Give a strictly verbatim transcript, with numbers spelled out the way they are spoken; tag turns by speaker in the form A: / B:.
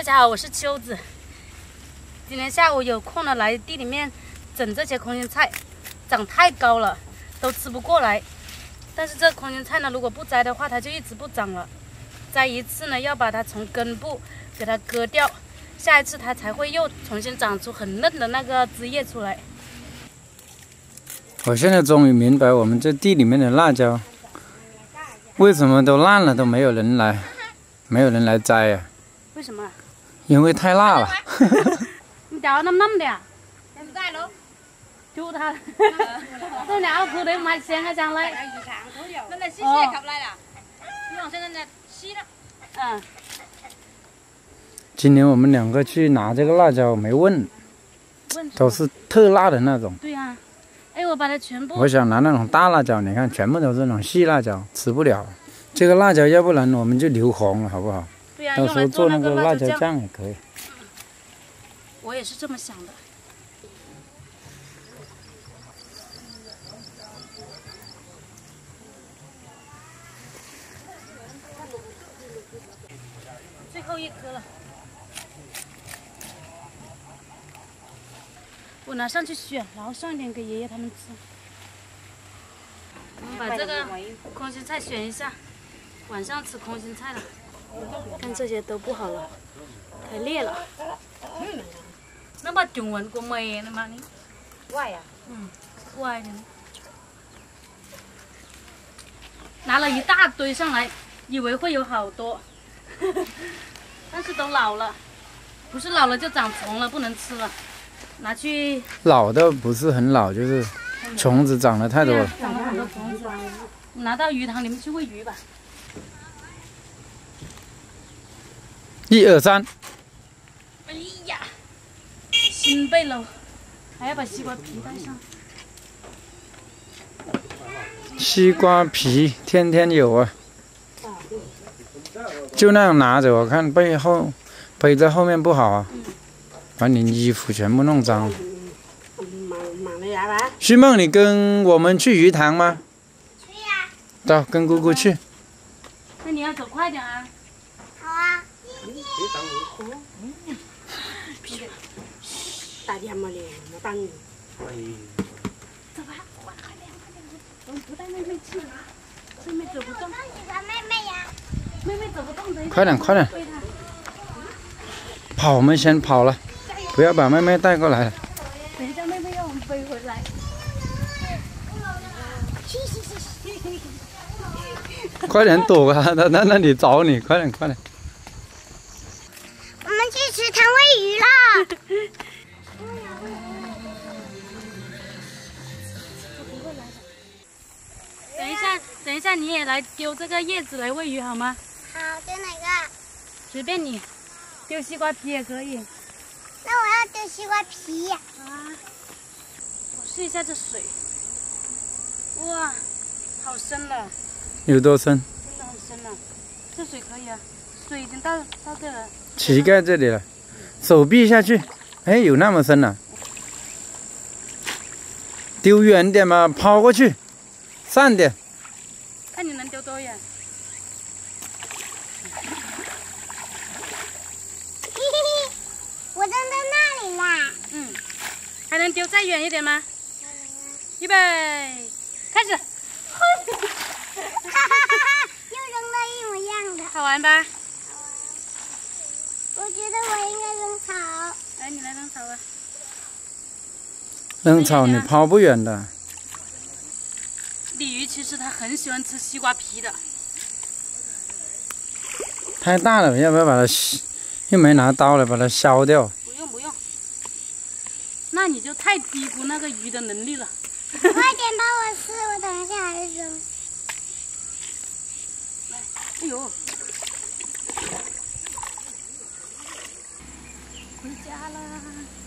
A: 家好，我是秋子。今天下午有空了，来地里面整这些空心菜，长太高了，都吃不过来。但是这空心菜呢，如果不摘的话，它就一直不长了。摘一次呢，要把它从根部给它割掉，下一次它才会又重新长出很嫩的那个枝叶出来。
B: 我现在终于明白我们这地里面的辣椒为什么都烂了，都没有人来，没有人来摘呀、啊？
A: 为什么？
B: 因为太辣了。
A: 你掉那么的呀？现在喽，就它，那俩苦的买鲜个酱来。
C: 那那洗洗kap来了，你往现在那洗了。
A: 嗯。
B: 今年我们两个去拿这个辣椒没问，都是特辣的那种。
A: 对呀、啊。哎，我把它全部。
B: 我想拿那种大辣椒，你看全部都是那种细辣椒，吃不了。这个辣椒要不然我们就留红了，好不好？
A: 对呀、啊，
B: 到时候做那个辣椒
A: 酱
B: 酱也可以。
A: 我也是这么想的。最后一颗了。我拿上去选，然后上一点给爷爷他们吃。我们把这个空心菜选一下，晚上吃空心菜了。看这些都不好了，太裂了。那把中文过没那嘛你？
C: 歪呀？
A: 嗯，歪的。拿了一大堆上来，以为会有好多，但是都老了，不是老了就长虫了，不能吃了。拿去
B: 老的不是很老，就是虫子长得太多了。
A: 长了很多虫子，拿到鱼塘里面去喂鱼吧。
B: 一二三。
A: 哎呀，心背了，还要把西瓜皮带上。
B: 西瓜皮天天有啊，就那样拿着，我看背后背在后面不好啊。把你衣服全部弄脏了。徐梦，你跟我们去鱼塘吗？
C: 去呀。
B: 走，跟姑姑去。
A: 那你要走快点啊。
C: 好啊。大点嘛嘞，我帮你。
A: 走吧，走吧，快点，快点，我们不带妹妹去，妹妹走不动。
C: 我喜欢妹妹呀。
A: 妹妹走不动，等一下。
B: 快点，快点。跑，我们先跑了。不要把妹妹带过来了。
A: 等一下，妹妹要我们背回来。
B: 快点躲啊！她在那里找你，快点快点。
C: 我们去池塘喂鱼了。
A: 等一下，等一下，你也来丢这个叶子来喂鱼好吗？
C: 好，丢哪个？
A: 随便你，丢西瓜皮也可以。
C: 那我要丢西瓜皮。
A: 啊！我试一下这水。哇，好深了。
B: 有多深？
A: 真的很深了。这水可以啊，水已经到到这了。
B: 膝盖这里了，手臂下去。哎，有那么深了、啊？丢远点嘛，抛过去，上点。
A: 看你能丢多远。
C: 我扔到那里啦。
A: 嗯，还能丢再远一点吗？预备，开始。
C: 哈哈哈哈！又扔到一模一样的。
A: 好玩吧？
C: 我觉得我应该扔草。
A: 来，你来扔草吧。
B: 扔草你抛不远的。
A: 鲤鱼其实它很喜欢吃西瓜皮的。
B: 太大了，要不要把它削？又没拿刀来把它削掉。
A: 不用不用，那你就太低估那个鱼的能力了。
C: 快点帮我撕，我等一下还扔。
A: 来，哎呦，回家啦。